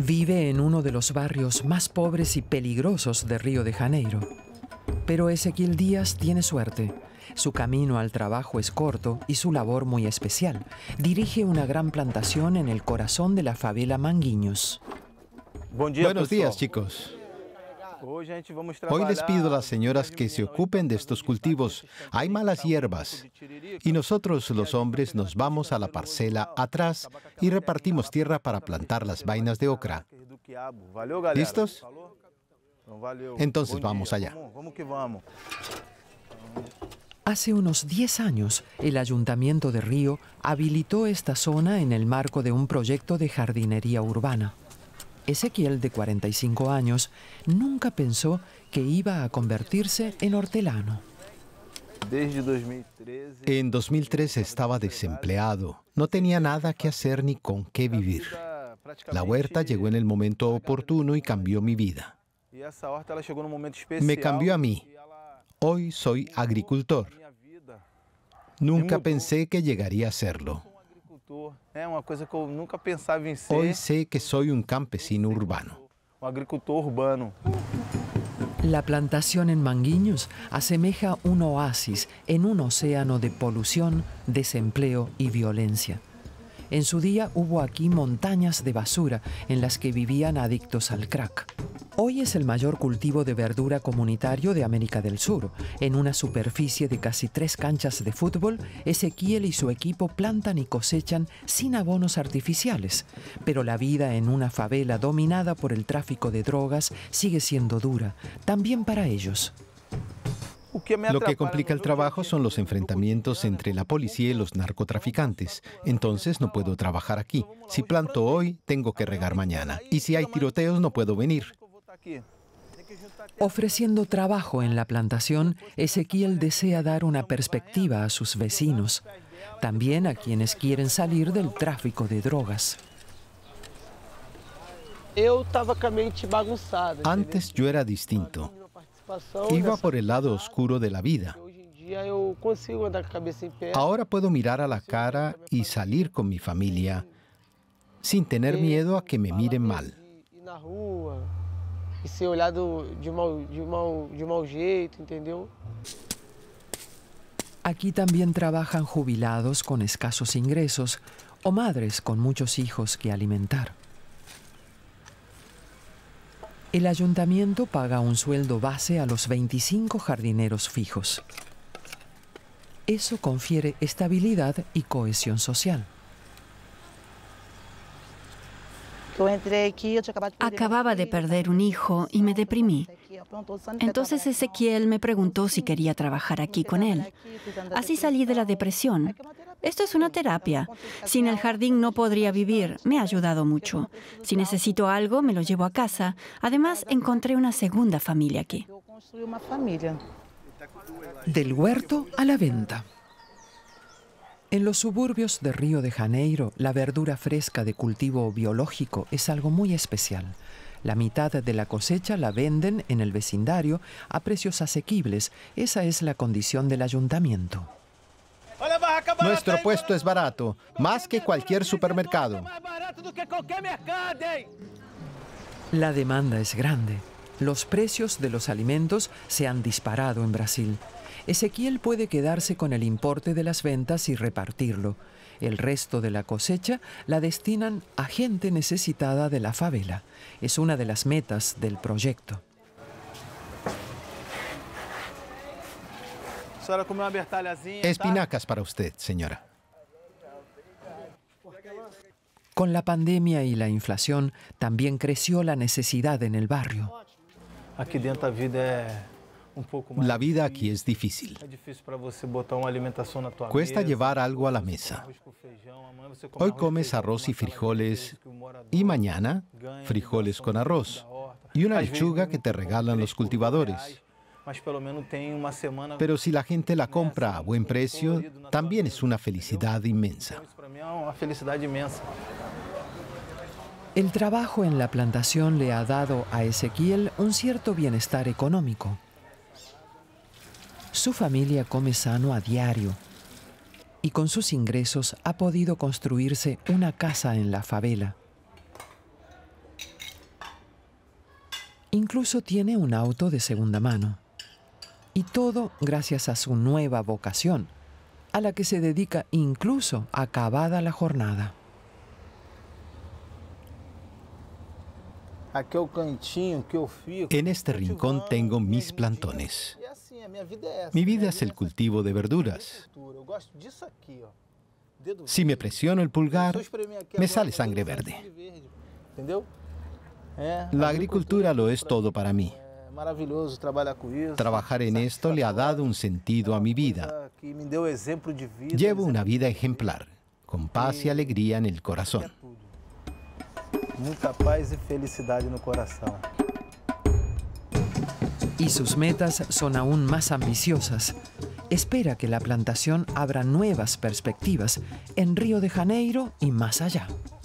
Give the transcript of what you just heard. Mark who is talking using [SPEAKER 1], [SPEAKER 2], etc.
[SPEAKER 1] Vive en uno de los barrios más pobres y peligrosos de Río de Janeiro. Pero Ezequiel Díaz tiene suerte. Su camino al trabajo es corto y su labor muy especial. Dirige una gran plantación en el corazón de la favela Manguinhos.
[SPEAKER 2] Buenos días, chicos. Hoy les pido a las señoras que se ocupen de estos cultivos. Hay malas hierbas. Y nosotros, los hombres, nos vamos a la parcela atrás y repartimos tierra para plantar las vainas de ocra. ¿Listos? Entonces vamos allá.
[SPEAKER 1] Hace unos 10 años, el Ayuntamiento de Río habilitó esta zona en el marco de un proyecto de jardinería urbana. Ezequiel, de 45 años, nunca pensó que iba a convertirse en hortelano.
[SPEAKER 2] En 2013 estaba desempleado. No tenía nada que hacer ni con qué vivir. La huerta llegó en el momento oportuno y cambió mi vida. Me cambió a mí. Hoy soy agricultor. Nunca pensé que llegaría a serlo. Hoy sé que soy un campesino urbano.
[SPEAKER 1] La plantación en Manguinhos asemeja un oasis en un océano de polución, desempleo y violencia. En su día hubo aquí montañas de basura en las que vivían adictos al crack. Hoy es el mayor cultivo de verdura comunitario de América del Sur. En una superficie de casi 3 canchas de fútbol, Ezequiel y su equipo plantan y cosechan sin abonos artificiales. Pero la vida en una favela dominada por el tráfico de drogas sigue siendo dura, también para ellos.
[SPEAKER 2] Lo que complica el trabajo son los enfrentamientos entre la policía y los narcotraficantes. Entonces no puedo trabajar aquí. Si planto hoy, tengo que regar mañana. Y si hay tiroteos, no puedo venir.
[SPEAKER 1] Ofreciendo trabajo en la plantación, Ezequiel desea dar una perspectiva a sus vecinos, también a quienes quieren salir del tráfico de drogas.
[SPEAKER 2] Antes yo era distinto. Iba por el lado oscuro de la vida. Ahora puedo mirar a la cara y salir con mi familia sin tener miedo a que me miren mal.
[SPEAKER 1] Aquí también trabajan jubilados con escasos ingresos o madres con muchos hijos que alimentar. El ayuntamiento paga un sueldo base a los 25 jardineros fijos. Eso confiere estabilidad y cohesión social.
[SPEAKER 3] Acababa de perder un hijo y me deprimí. Entonces Ezequiel me preguntó si quería trabajar aquí con él. Así salí de la depresión. Esto es una terapia. Sin el jardín no podría vivir. Me ha ayudado mucho. Si necesito algo, me lo llevo a casa. Además, encontré una segunda familia aquí.
[SPEAKER 1] Del huerto a la venta. En los suburbios de Río de Janeiro, la verdura fresca de cultivo biológico es algo muy especial. La mitad de la cosecha la venden en el vecindario a precios asequibles. Esa es la condición del ayuntamiento.
[SPEAKER 2] Nuestro puesto es barato, más que cualquier supermercado.
[SPEAKER 1] La demanda es grande. Los precios de los alimentos se han disparado en Brasil. Ezequiel puede quedarse con el importe de las ventas y repartirlo. El resto de la cosecha la destinan a gente necesitada de la favela. Es una de las metas del proyecto.
[SPEAKER 2] Espinacas para usted, señora.
[SPEAKER 1] Con la pandemia y la inflación, también creció la necesidad en el barrio.
[SPEAKER 2] La vida aquí es difícil. Cuesta llevar algo a la mesa. Hoy comes arroz y frijoles y mañana frijoles con arroz y una lechuga que te regalan los cultivadores. Pero si la gente la compra a buen precio, también es una felicidad inmensa.
[SPEAKER 1] El trabajo en la plantación le ha dado a Ezequiel un cierto bienestar económico. Su familia come sano a diario y con sus ingresos ha podido construirse una casa en la favela. Incluso tiene un auto de segunda mano. Y todo gracias a su nueva vocación, a la que se dedica incluso acabada la jornada.
[SPEAKER 2] En este rincón tengo mis plantones. Mi vida es el cultivo de verduras. Si me presiono el pulgar, me sale sangre verde. La agricultura lo es todo para mí. Trabajar en esto le ha dado un sentido a mi vida. Llevo una vida ejemplar, con paz y alegría en el corazón.
[SPEAKER 4] Mucha paz y felicidad en el corazón.
[SPEAKER 1] Y sus metas son aún más ambiciosas. Espera que la plantación abra nuevas perspectivas en Río de Janeiro y más allá.